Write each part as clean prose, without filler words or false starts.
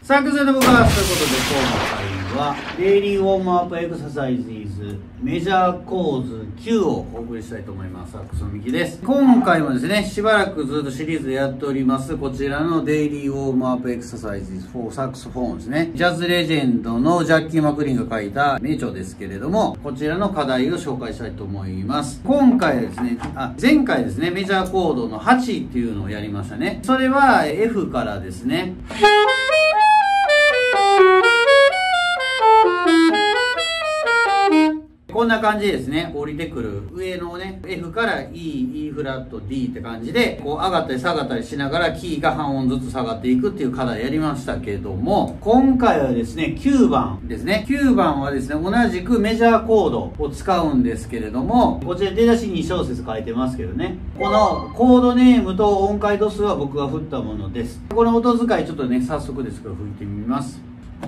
サークルの部活ということで、今回はデイリーウォームアップエクササイズイズメジャーコーズ9をお送りしたいと思います。サックスのミキです。今回もですね、しばらくずっとシリーズでやっておりますこちらのデイリーウォームアップエクササイズイズフォーサックスフォーンですね。ジャズレジェンドのジャッキー・マクリンが書いた名著ですけれども、こちらの課題を紹介したいと思います。今回はですね、前回ですね、メジャーコードの8っていうのをやりましたね。それは F からですね。こんな感じですね。降りてくる上のね、F から E、E フラット、D って感じで、こう上がったり下がったりしながらキーが半音ずつ下がっていくっていう課題やりましたけども、今回はですね、9番ですね。9番はですね、同じくメジャーコードを使うんですけれども、こちら出だし2小節書いてますけどね。このコードネームと音階度数は僕が振ったものです。この音使いちょっとね、早速ですけど吹いてみます。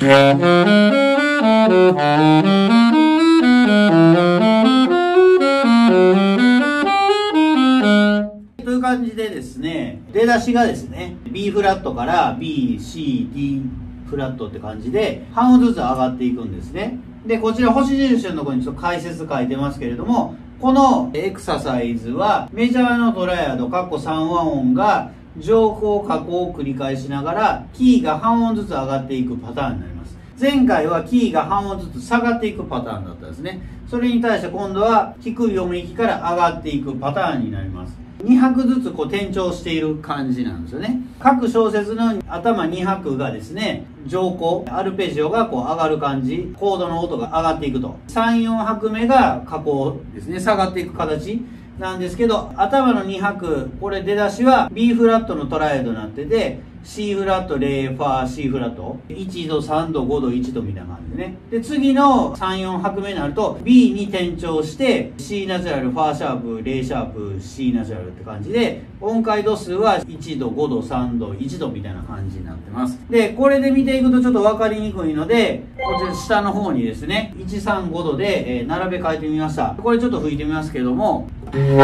という感じでですね、出だしがですね、B フラットから B、C、D フラットって感じで、半音ずつ上がっていくんですね。で、こちら星印のところにちょっと解説書いてますけれども、このエクササイズはメジャーのトライアド、3和音が上降下降を繰り返しながら、キーが半音ずつ上がっていくパターンになります。前回はキーが半音ずつ下がっていくパターンだったんですね。それに対して今度は低い音域から上がっていくパターンになります。2拍ずつこう転調している感じなんですよね。各小節の頭2拍がですね、上降、アルペジオがこう上がる感じ、コードの音が上がっていくと。3、4拍目が下降ですね、下がっていく形なんですけど、頭の2拍、これ出だしは B フラットのトライアドになってて、C フラット、レファー、C フラット、1度、3度、5度、1度みたいな感じでね。で、次の3、4拍目になると B に転調して、C ナチュラル、ファーシャープ、レシャープ、C ナチュラルって感じで、音階度数は1度、5度、3度、1度みたいな感じになってます。で、これで見ていくとちょっと分かりにくいので、こちら下の方にですね、1、3、5度で、並べ替えてみました。これちょっと吹いてみますけども、こん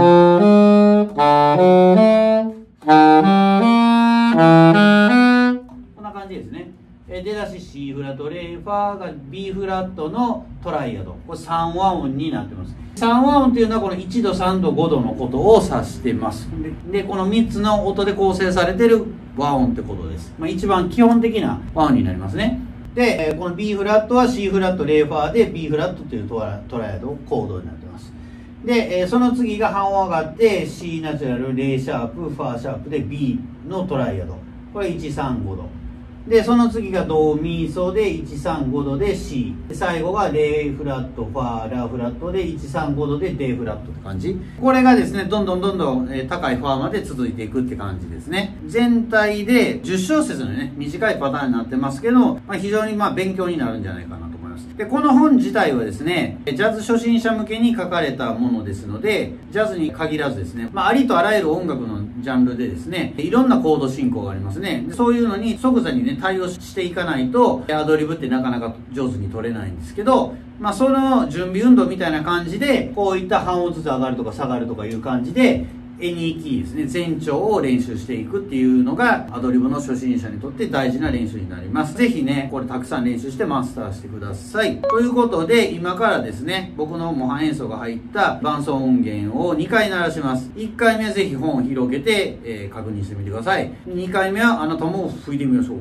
な感じですね。出だし C フラット、レファーが B フラットのトライアド。これ3和音になってます。3和音っていうのはこの1度、3度、5度のことを指してます。で、この3つの音で構成されている和音ってことです。一番基本的な和音になりますね。で、この B フラットは C フラット、レファーで B フラットというトライアドコードになってます。で、その次が半音上がって C ナチュラル、レシャープ、ファーシャープで B のトライアド。これ135度。で、その次がドミソで135度で C。最後がレフラット、ファー、ラフラットで135度でデフラットって感じ。これがですね、どんどん高いファーまで続いていくって感じですね。全体で10小節のね、短いパターンになってますけど、非常に勉強になるんじゃないかなと。で、この本自体はですね、ジャズ初心者向けに書かれたものですので、ジャズに限らずですね、ありとあらゆる音楽のジャンルでですね、いろんなコード進行がありますね。そういうのに即座にね、対応していかないと、アドリブってなかなか上手に取れないんですけど、その準備運動みたいな感じで、こういった半音ずつ上がるとか下がるとかいう感じで、エニーキーですね、前調を練習していくっていうのがアドリブの初心者にとって大事な練習になります。ぜひね、これたくさん練習してマスターしてください。ということで、今からですね、僕の模範演奏が入った伴奏音源を2回鳴らします。1回目はぜひ本を広げて、確認してみてください。2回目はあなたも吹いてみましょう。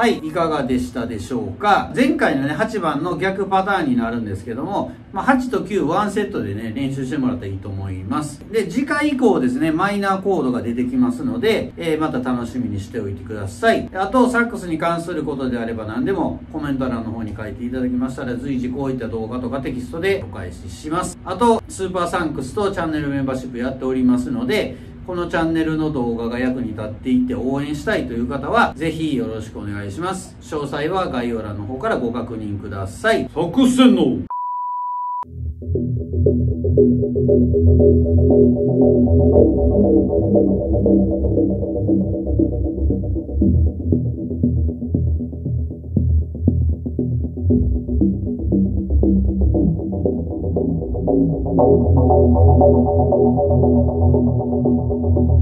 はい、いかがでしたでしょうか。前回のね、8番の逆パターンになるんですけども、8と9、1セットでね、練習してもらったらいいと思います。で、次回以降ですね、マイナーコードが出てきますので、また楽しみにしておいてください。あと、サックスに関することであれば何でもコメント欄の方に書いていただきましたら、随時こういった動画とかテキストでお返しします。あと、スーパーサンクスとチャンネルメンバーシップやっておりますので、このチャンネルの動画が役に立っていて応援したいという方は、ぜひよろしくお願いします。詳細は概要欄の方からご確認ください。作戦の